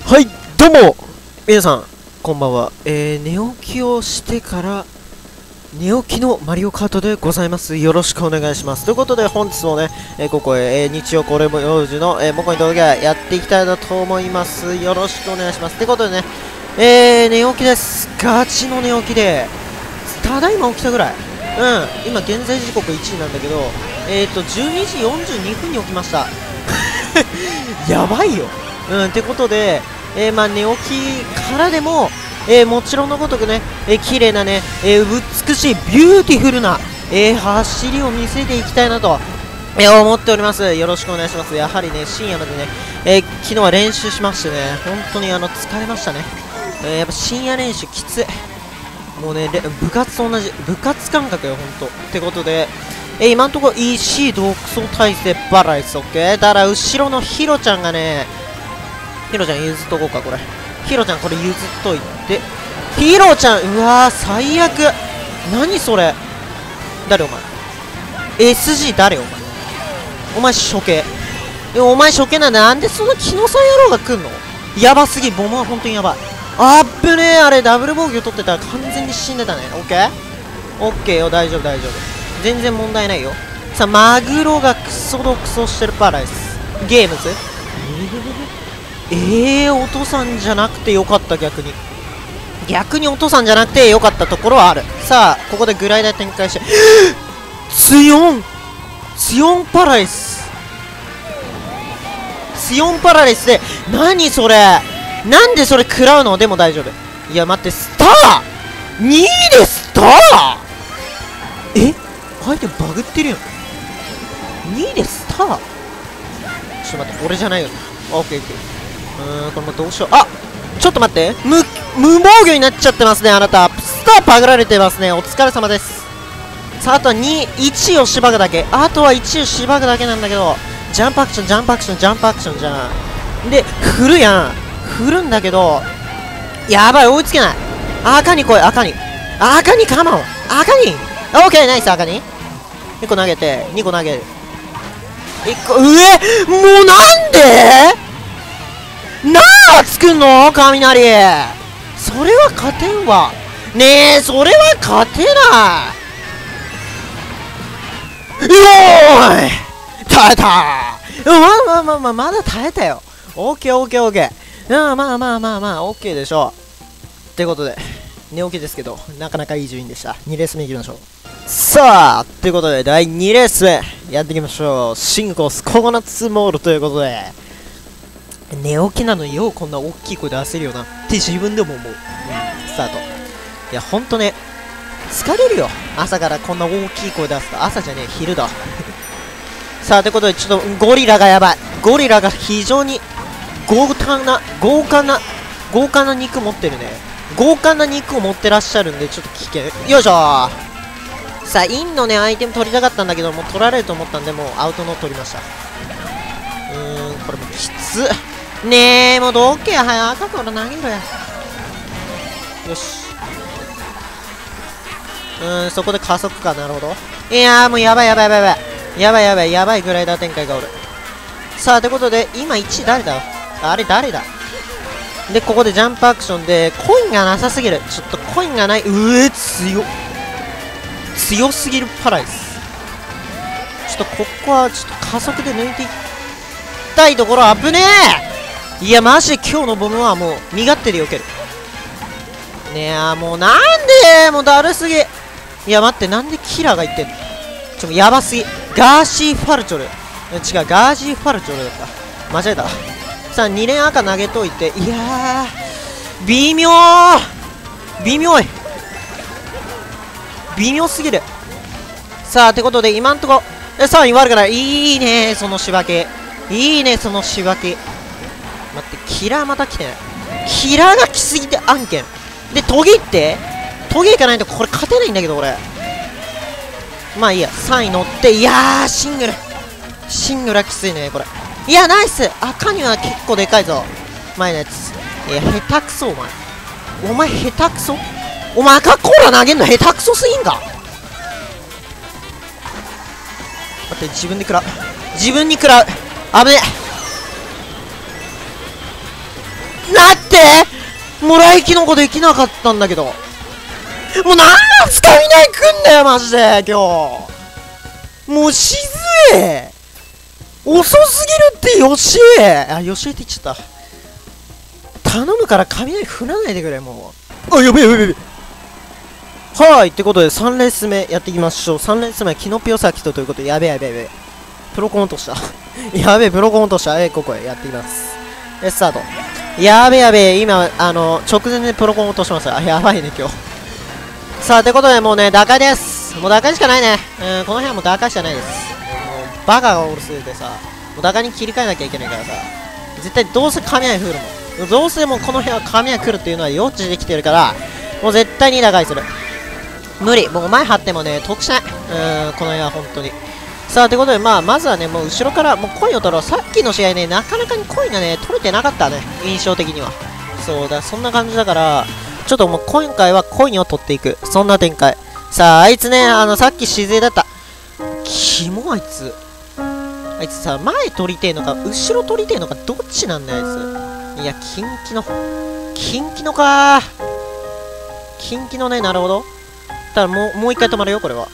はい、どうも皆さん、こんばんは。寝起きをしてから、寝起きのマリオカートでございます。よろしくお願いします。ということで、本日もね、ここへ、日曜これも幼児の、もこに届けやっていきたいなと思います。よろしくお願いします。ということでね、寝起きです。ガチの寝起きで、ただいま起きたぐらい。今現在時刻1時なんだけど、12時42分に起きました。やばいよ。ってことで、寝起きからでも、もちろんのごとくね、綺麗なね、美しい、ビューティフルな、走りを見せていきたいなと、思っております。よろしくお願いします。やはりね、深夜までね、昨日は練習しましてね、本当に疲れましたね。やっぱ深夜練習きつい。もうね、部活と同じ、部活感覚よ、ほんと。ってことで、今んところ EC 独走体制バライス、オッケー。だから後ろのヒロちゃんがね、ヒロちゃん譲っとこうか、これ。ヒロちゃんこれ譲っといて。ヒロちゃん、うわー、最悪。何それ。誰お前。SG 誰お前。お前処刑。お前処刑なんだ。なんでそんな木野さん野郎が来んの。やばすぎ。ボムは本当にやばい。あっぶねー。あれ、ダブル防御取ってたら完全に死んでたね。オッケーオッケーよ。大丈夫、大丈夫。全然問題ないよ。さあ、マグロがクソドクソしてるパラダイス。ゲームズお父さんじゃなくてよかった。逆にお父さんじゃなくてよかったところはある。さあ、ここでグライダー展開してツヨンパラダイス。ツヨンパラダイスで、何それ。なんでそれ食らうの。でも大丈夫。いや待って、スター2位でスター。相手バグってるやん。2位でスター。ちょっと待って、俺じゃないよ。オッケーオッケー。これもどうしよう。あ、ちょっと待って。無防御になっちゃってますね、あなた。スターパグられてますね。お疲れ様です。さあ、あとは1をしばくだけ。あとは1をしばくだけなんだけど、ジャンプアクション、ジャンプアクション、ジャンプアクションじゃん。で、振るやん。振るんだけど、やばい、追いつけない。赤に来い、赤にカモン。赤にオッケー、ナイス、赤に。1個投げて、2個投げる。1個、もうなんで作んの雷。それは勝てんわ。ねえ、それは勝てない。よーい耐えた。まだ耐えたよ。オッケーオッケーオッケー。まあ、オッケーでしょう。ってことで、寝起きですけど、なかなかいい順位でした。2レース目いきましょう。さあ、ということで、第2レース目、やっていきましょう。シンコースココナッツモールということで、寝起きなのにようこんな大きい声で焦るよなって自分でも思う。スタート。いや、ほんとね、疲れるよ。朝からこんな大きい声出すと。朝じゃねえ、昼だ。さあ、ということで、ちょっとゴリラがやばい。ゴリラが非常に豪華な肉持ってるね。豪華な肉を持ってらっしゃるんで、ちょっと危険。よいしょー。さあ、インのね、アイテム取りたかったんだけど、もう取られると思ったんで、もうアウトの取りました。これもきつねえ、もうどけや。早赤から投げろや。よし。そこで加速か。なるほど。いやー、もうやばいグライダー展開がおる。さあ、ということで、今1位誰だ。あれ誰だ。で、ここでジャンプアクションで、コインがなさすぎる。ちょっとコインがない。強すぎるパライス。ちょっとここはちょっと加速で抜いていきたいところ。危ねえ。いやマジで今日のボムはもう身勝手で避けるねえ。もうなんでもうだるすぎ。いや待って、なんでキラーが言ってんの。やばすぎ。ガーシーファルチョル。違う、ガージーファルチョルだった。間違えた。さあ、2連赤投げといて。いやー、微妙すぎる。さあ、ってことで、今んとこ、3位悪くない。いいねその仕分け。待って、キラーまた来てない。キラーが来すぎて案件。で、トゲ行かないとこれ勝てないんだけど、俺。まあいいや、3位乗って、いやー、シングルはきついね、これ。いや、ナイス。赤には結構でかいぞ。前のやつ。下手くそ、お前下手くそ。お前赤コーラ投げんの下手くそすぎんか。待って、自分に食らう。危ねえ。 もらいキノコできなかったんだけど。もうなんでつかみないくんだよ、マジで、今日。もうしずい。遅すぎるって、よしあ、よしって言っちゃった。頼むから雷降らないでくれ、もう。あ、やべえやべえやべえ。はい、ってことで3レース目やっていきましょう。3レース目はキノピオサキトということで、やべえやべえやべえ。プロコン落とした。やべえ、プロコン落とした。ここへやっていきます。スタート。やべえやべえ、今、直前でプロコン落としました。やばいね、今日。さあ、ってことでもうね、打開です。もう打開しかないね。この辺はもう打開しかないです。もう、バカがおるすぎてさ、もう打開に切り替えなきゃいけないからさ、絶対どうせ雷降るもん。どうせもうこの辺は雷来るっていうのは予知できてるから、もう絶対に打開する。無理。もう前張ってもね、得しない。この辺は本当に。さあ、ということで、まずはね、もう後ろから、もうコインを取ろう。さっきの試合ね、なかなかにコインがね、取れてなかったね。印象的には。そうだ、そんな感じだから、ちょっともう今回はコインを取っていく。そんな展開。さあ、あいつね、さっき静江だった。キモ、あいつ。あいつさ、前取りてえのか、後ろ取りてえのか、どっちなんだよ、あいつ。いや、キンキノかー。キンキノね、なるほど。ただもう一回止まるよ、これは。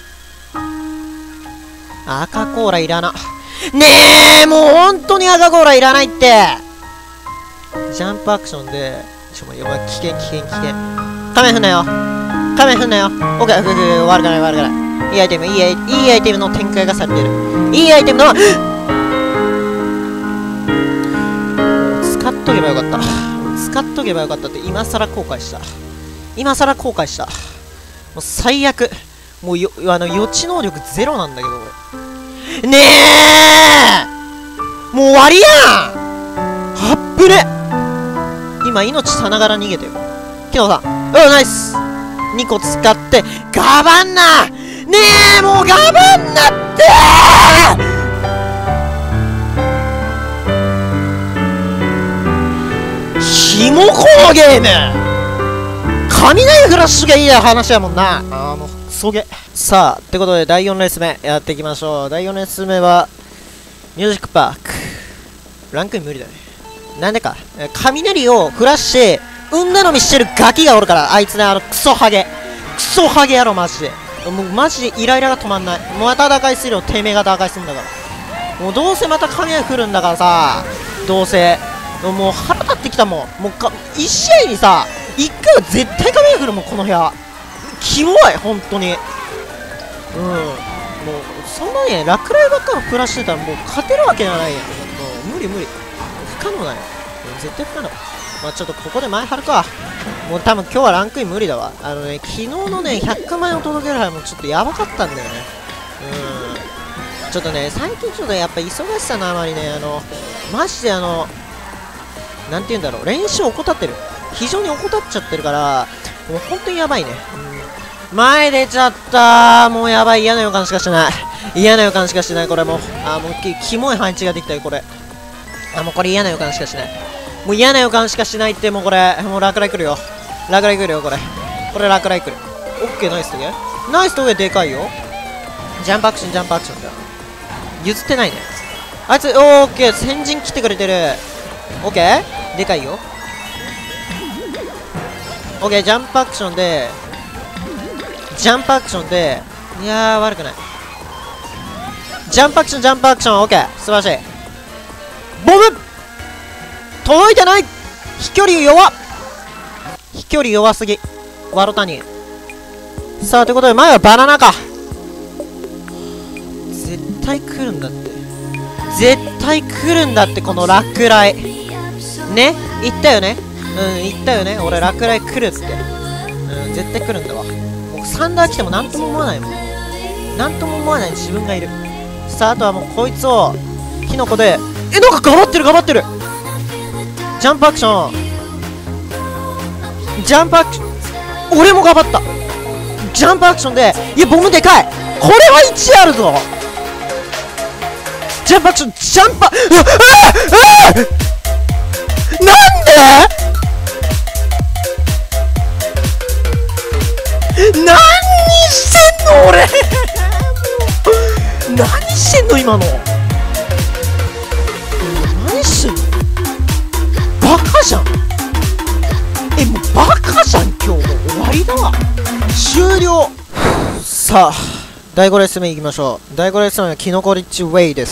赤コーラいらな。ねえ、もう本当に赤コーラいらないって。ジャンプアクションで、やばい、危険。カメ振んなよ。オッケー、悪くない。いいアイテム、いいアイテムの展開がされてる。いいアイテムの、使っとけばよかったって、今更後悔した。もう最悪。もう予知能力ゼロなんだけど。ねえ、もう終わりやん。はっぶね。今命さながら逃げてよ。キノさん。ナイス。2個使って、ガバンな。ねえ、もうガバンなってキモこのゲーム。雷フラッシュがいい話やもんな。もうそげ。さあ、ってことで第4レース目やっていきましょう。第4レース目はミュージックパーク。ランクイン無理だね。なんでか、雷をフラッシュうんなのみしてるガキがおるから。あいつね、クソハゲやろ、マジで。もうマジでイライラが止まんない。また打開するよ、てめえが打開するんだから。もうどうせまた雷降るんだからさ、どうせもう腹立ってきたもん。もう1試合にさ1回は絶対雷降るもん、この部屋。キモい、本当に。もうそんなね、落雷ばっかり降らしてたらもう勝てるわけがないやん。もう無理。不可能だよ。絶対不可能。ちょっとここで前張るか。もう多分今日はランクイン無理だわ。昨日のね、100万円を届ける杯もちょっとやばかったんだよね。ちょっとね、最近ちょっとやっぱ忙しさのあまりね、マジでなんて言うんだろう、練習を怠ってる。非常に怠っちゃってるから、もう本当にやばいね。前出ちゃったー。もうやばい、嫌な予感しかしない。これもう。もうキモい配置ができたよ、これ。もうこれ嫌な予感しかしない。もう嫌な予感しかしないって、もうこれ、もう落雷来るよ、これ。これ落雷来る。オッケー、ナイストゲでかいよ。ジャンプアクションだよ。譲ってないね。あいつ、オッケー、先陣切ってくれてる。オッケー、でかいよ。オッケー、ジャンプアクションで、いやー、悪くない。ジャンプアクション、オッケー、素晴らしい。ボム届いてない。飛距離弱すぎ。ワロタニ。さあ、ということで、前はバナナか。絶対来るんだって、この落雷。ね、言ったよね。俺、落雷来るって。絶対来るんだわ。もうサンダー来てもなんとも思わないもん。自分がいる。さあ、あとはもうこいつを、キノコで、なんか頑張ってる。ジャンプアクション、俺も頑張った。ジャンプアクションで、いや、ボムでかい。これは1あるぞ。ジャンプアクション、なんで何してんの俺何してんの今の。何してんの、バカカじゃん。もうバカじゃん。今日もう終わりだわ。終了。さあ第5レース目いきましょう。第5レース目はキノコリッチウェイです。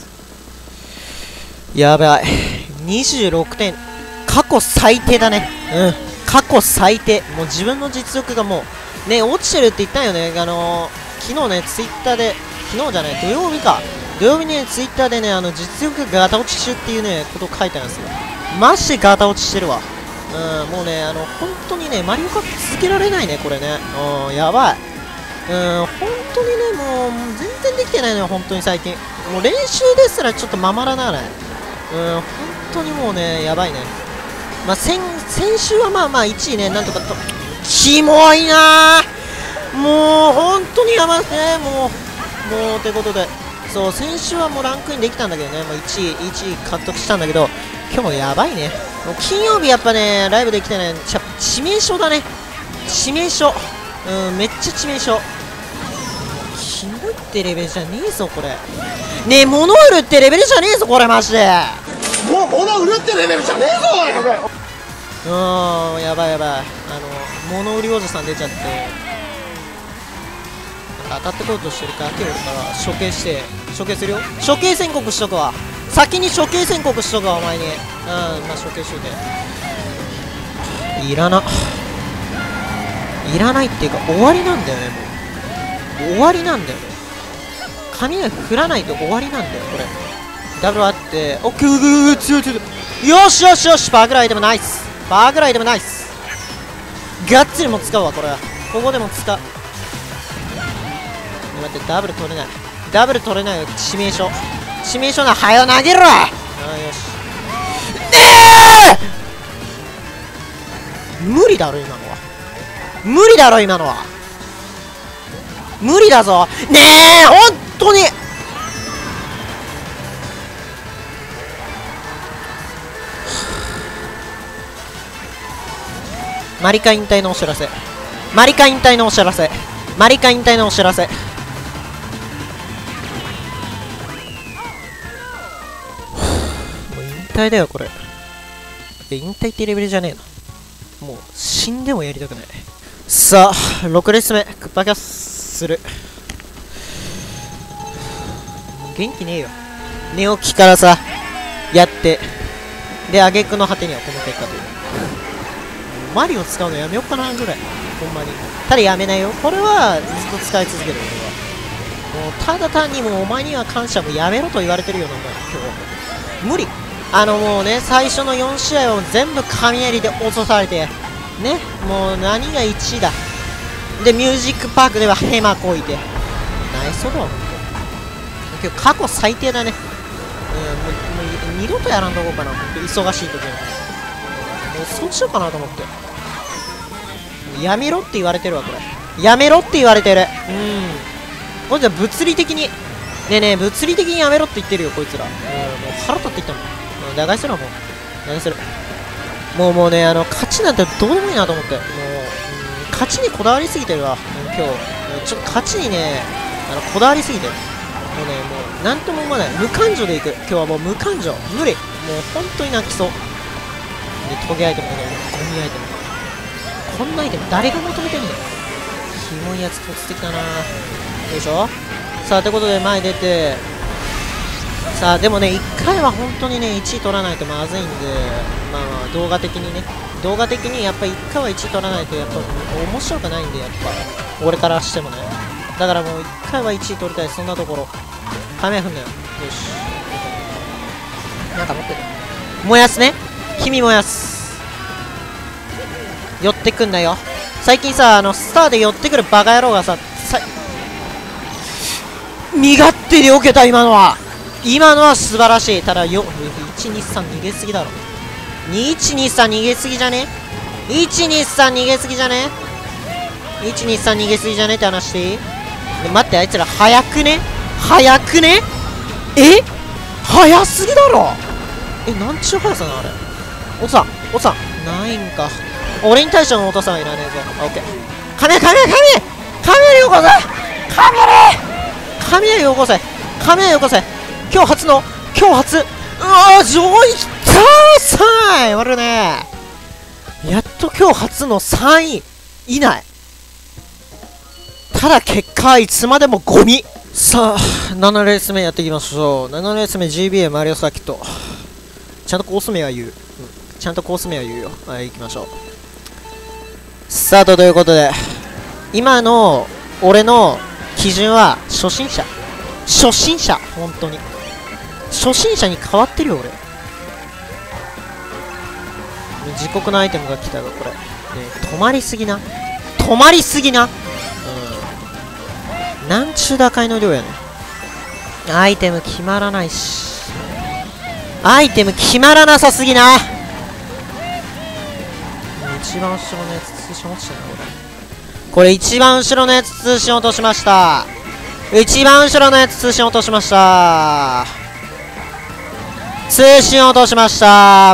やばい、26点、過去最低だね。過去最低。もう自分の実力がもうね落ちてるって言ったんよね。昨日ねツイッターで、昨日じゃない土曜日か、土曜日ねツイッターでね実力がガタ落ち中っていうねことを書いてあるんですよ。マジでガタ落ちしてるわ。もうね本当にねマリオカート続けられないねこれね。やばい。本当にねもう全然できてないのよ本当に最近。もう練習ですらちょっとままらならない。本当にもうねやばいね。まあ先週はまあ1位ねなんとかと。キモいなー、もう本当にやばいですね。もうということで、そう先週はもうランクインできたんだけどね、もう1位獲得したんだけど、今日もやばいね。もう金曜日やっぱねライブできてない。致命傷だね、致命傷。めっちゃ致命傷。キモいってレベルじゃねえぞこれ。ねえ物売るってレベルじゃねえぞこれマジで。もう物売るってレベルじゃねえぞこれ。やばいやばい。物売りおじさん出ちゃって、当たってこうとしてるから、今日から処刑して、処刑するよ。処刑宣告しとくわ。先に処刑宣告しとくわお前に。まあ処刑しといて。いらないっていうか終わりなんだよね。もう終わりなんだよね。髪が振らないと終わりなんだよこれ。ダブルあってオッケー、強い強い。よしよしよし、バーグライでもナイス、バーグライでもナイス。がっつりも使うわこれは。ここでも使う。待って、ダブル取れない、ダブル取れないよ。致命傷、致命傷な。はよ投げろ。よし。無理だろ今のは、無理だろ今のは、無理だぞ。ねえ本当に。マリカ引退のお知らせ、マリカ引退のお知らせ、マリカ引退のお知らせ。もう引退だよこれ。引退ってレベルじゃねえな。もう死んでもやりたくない。さあ6レース目クッパキャスする。元気ねえよ。寝起きからさやってで挙句の果てにはこの結果という。マリオ使うのやめようかなぐらい、ほんまに。ただやめないよこれは。ずっと使い続ける俺は。もうただ単にもうお前には感謝、もやめろと言われてるよな。もう今日無理。もうね最初の4試合は全部雷で落とされてね。もう何が1位だ。でミュージックパークではヘマこいてナイスだわ。今日過去最低だね。もう二度とやらんとこうかな。忙しい時にもうそうしようかなと思って。やめろって言われてるわこれ。やめろって言われてる。こいつは物理的にねえねえ物理的にやめろって言ってるよこいつら。もう腹立ってきたもん。打開するわもう。打開する。もうね勝ちなんてどうでもいいなと思って。もう、勝ちにこだわりすぎてるわ。今日ちょっと勝ちにねこだわりすぎてる。もうねもうなんとも思わない。無感情でいく。今日はもう無感情。無理。もう本当に泣きそう。でトゲアイテムとかゴミアイテム。こんなアイテム誰が求めてんねん。キモいやつ突撃だな。よいしょ。さあということで前出て、さあでもね1回は本当にね1位取らないとまずいんで、まあ動画的にね、動画的にやっぱ1回は1位取らないとやっぱ面白くないんで、やっぱ俺からしてもね。だからもう1回は1位取りたい。そんなところ亀踏んだよ。よし、なんか持ってる。燃やすね、君燃やす。寄ってくんなよ。最近さスターで寄ってくるバカ野郎がさ身勝手に避けた。今のは素晴らしい。ただ123逃げすぎだろ。123逃げすぎじゃね。123逃げすぎじゃね。123逃げすぎじゃねって話していい？待って、あいつら早くね、早くね。早すぎだろ。なんちゅう速さなあれ。おっさんないんか。俺に対してのお父さんはいらねえぞ。オッケー。カメラよこせ。カメラよこせ。今日初わ上位きたー !3 位終わるね。やっと今日初の3位以内。ただ結果はいつまでもゴミ。さあ、7レース目やっていきましょう。7レース目 GBA マリオサーキット。ちゃんとコース名は言う。ちゃんとコース名は言うよ。はい、行きましょう。スタートということで、今の俺の基準は初心者。初心者、本当に。初心者に変わってるよ、俺。自国のアイテムが来たぞ、これ。ね、止まりすぎな。止まりすぎな。なんちゅう打開の量やねん。アイテム決まらないし。アイテム決まらなさすぎな。一番後ろのやつ通信落ちたな、これ一番後ろのやつ通信落としました。一番後ろのやつ通信落としました。通信落としました。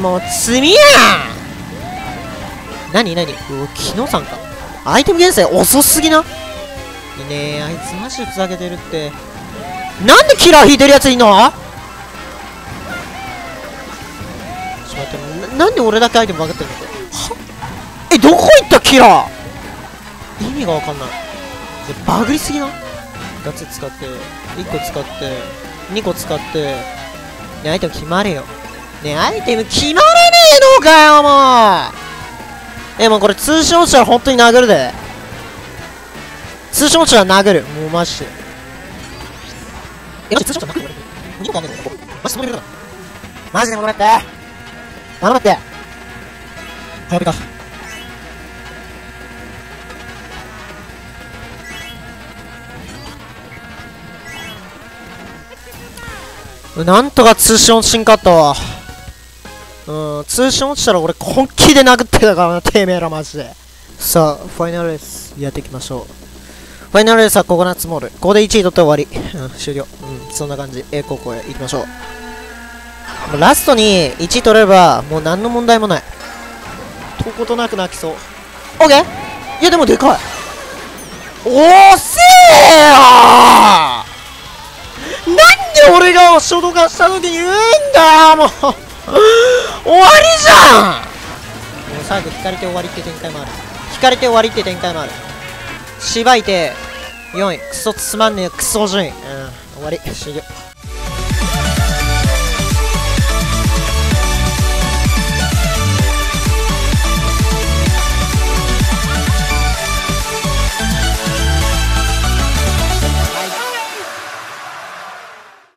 もう罪やん。なになに、木野さんか。アイテム厳選遅すぎな。いいねー、あいつマジふざけてるって。なんでキラー引いてるやついんの？ちょっと待って、なんで俺だけアイテム分かってるの？は？え、どこ行ったキラー？意味がわかんない。バグりすぎな。ガツ使って、1個使って、2個使って、ね、アイテム決まれよ。ね、アイテム決まれねえのかよ、もう。もうこれ通信落ちたら本当に殴るで。通信落ちたら殴る。もうマジで。マジ通信落ちたら殴る。2個かんねえんだよ。マジそのレベルだ。マジで戻れって。頑張って。早めか。なんとか通信落ちんかったわ。通信落ちたら俺本気で殴ってたからな、てめえらマジで。さあ、ファイナルレースやっていきましょう。ファイナルレースはココナッツモール。ここで1位取って終わり。終了。そんな感じ。高校へ行きましょう。ラストに1位取れれば、もう何の問題もない。とことなく泣きそう。オッケー？いやでもでかい。おーせーよー！なんで俺が初動化した時に言うんだよ、もう終わりじゃん。もう最後引かれて終わりって展開もある。引かれて終わりって展開もある。しばいて4位。クソつまんねえクソ順位。終わり。終了。